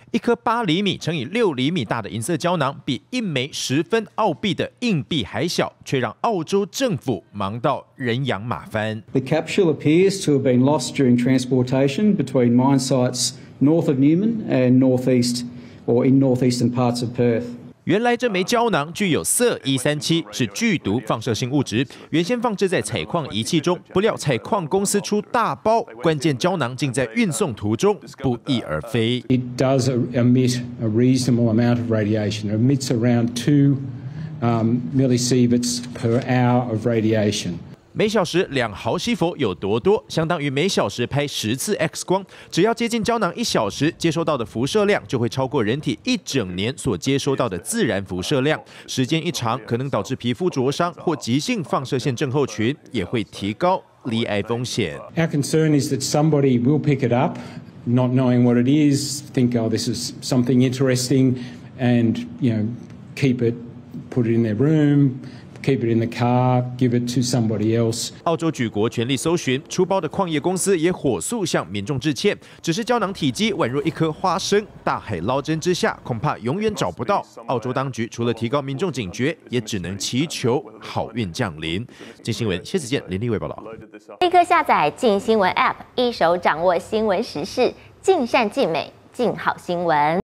一颗8厘米乘以6厘米大的银色胶囊，比1枚10分澳币的硬币还小，却让澳洲政府忙到人仰马翻。 The capsule appears to have been lost during transportation between mine sites north of Newman and northeast, or in northeastern parts of Perth. 原来这枚胶囊具有铯137，是剧毒放射性物质，原先放置在采矿仪器中，不料采矿公司出大包，关键胶囊竟在运送途中不翼而飞。 It does emit a reasonable amount of radiation. It emits around 2 millisieverts per hour of radiation. 每小时2毫西弗有多多？相当于每小时拍10次 X 光。只要接近胶囊1小时，接收到的辐射量就会超过人体1整年所接收到的自然辐射量。时间一长，可能导致皮肤灼伤或急性放射线症候群，也会提高罹癌风险。 Our concern is that somebody will pick it up, not knowing what it is, think, oh, this is something interesting, and keep it, put it in their room.Keep it in the car, give it to somebody else. 澳洲举国全力搜寻，出包的矿业公司也火速向民众致歉。只是胶囊体积宛若一颗花生，大海捞针之下，恐怕永远找不到。澳洲当局除了提高民众警觉，也只能祈求好运降临。镜新闻谢子健、林立伟报道。 立刻下载镜新闻 App， 一手掌握新闻时事，尽善尽美，尽好新闻。